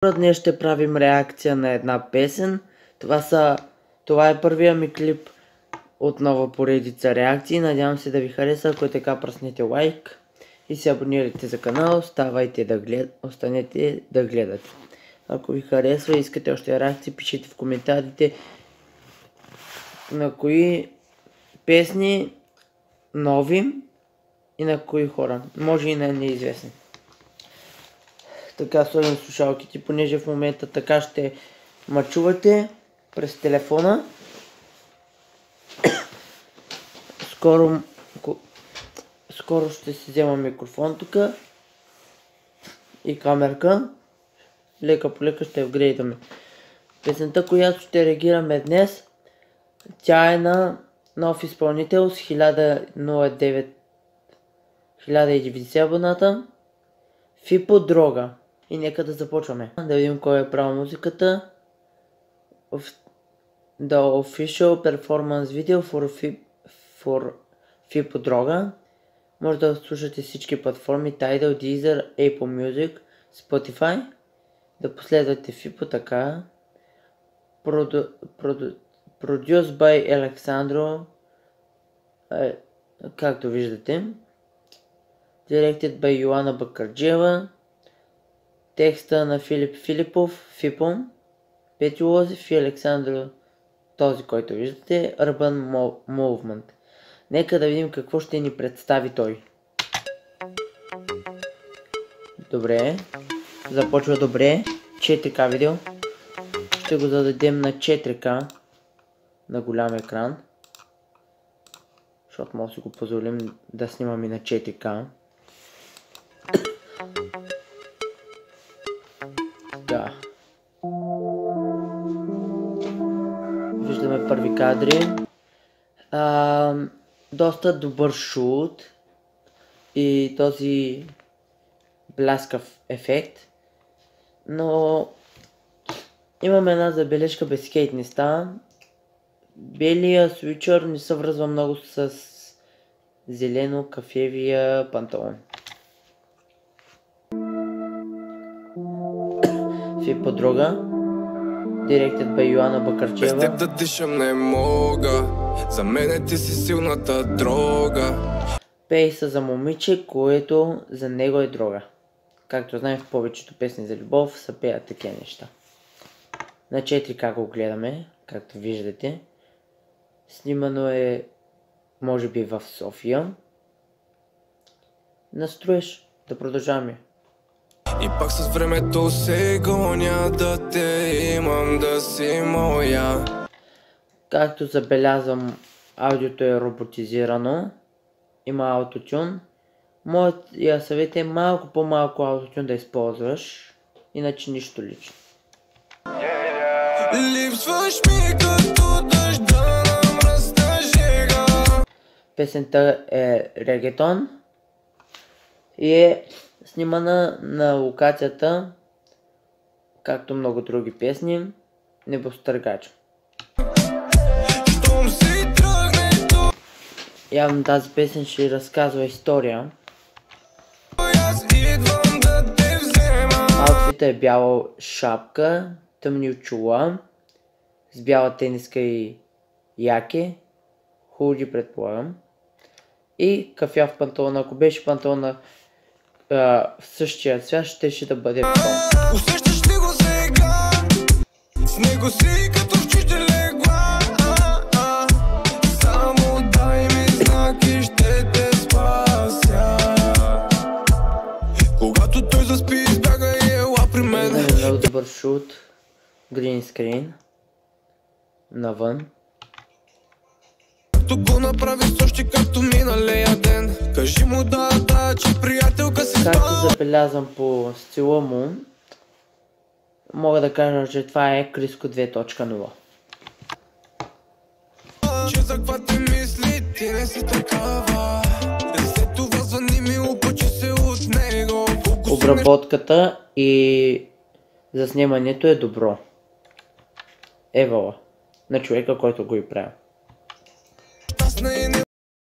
Днес ще правим реакция на една песен. Това е първия ми клип от нова поредица реакции. Надявам се да ви хареса. Ако е така, пръснете лайк и се абонирайте за канал. Останете да гледате. Ако ви харесва и искате още реакции, пишете в коментарите на кои песни нови и на кои хора. Може и на неизвестни. Така слагам слушалките, понеже в момента така ще мачувате през телефона. Скоро ще си взема микрофон тук и камерка. Лека по лека ще апгрейдаме. Песента, която ще реагираме днес, тя е на нов изпълнител с 1090 абоната. Фипо Дрога. И нека да започваме. Да видим кой е правил музиката. The official performance video for Фипо Дрога. Може да слушате всички платформи Tidal, Deezer, Apple Music, Spotify. Да последвате Фипо така. Produced by Alexandro. Както виждате. Directed by Йоана Бакърджиева. Текста на Филип Филипов, Фипо, Петю Лозев и Александро, този, който виждате, Urban Movement. Нека да видим какво ще ни представи той. Добре, започва добре. 4К видео. Ще го зададем на 4К на голям екран, защото може да си го позволим да снимаме на 4К. Да. Виждаме първи кадри. Доста добър шут и този бляскав ефект. Но имаме една забележка, без скейт не става. Белия свичър не се връзва много с зелено-кафевия панталон. Фипо Дрога, directed by Йоана Бакърджиева. Без теб да дишам не мога, за мене ти си силната дрога. Пейса за момиче, което за него е дрога. Както знаем, в повечето песни за любов са пеят такива неща. На 4К го гледаме, както виждате. Снимано е, може би, в София. Настроиш, да продължаваме. И пак с времето се гоня да те имам, да си моя. Както забелязвам, аудиото е роботизирано. Има аутотюн. Моят съвет е малко по-малко аутотюн да използваш. Иначе нищо лично. Липсваш ми като дъжда на мръсна жега. Песента е регетон и е снимана на локацията, както много други песни, Небостъргач. Явно тази песен ще разказва история. Аутфита е бяла шапка, тъмни очила, с бяла тениска и яке, худи предполагам, и кафяв панталон. Ако беше панталона в същия цвят, ще да бъде тон. Усещаш ли го сега? С него си като в чужди легла. Само дай ми знак и ще те спася. Когато той заспи, избяга и ела при мен. Много добър шут, грин скрин, навън. Като го направи същи както миналия ден. Кажи му да, че приятелка си спа. Както забелязвам по стила му, мога да кажа, че това е Криско 2.0. Че за каква ти мисли, ти не си такава. След това звъни ми, опъчи се от него. Обработката и заснемането е добро. Евала. На човека, който го и прави. Щастна и не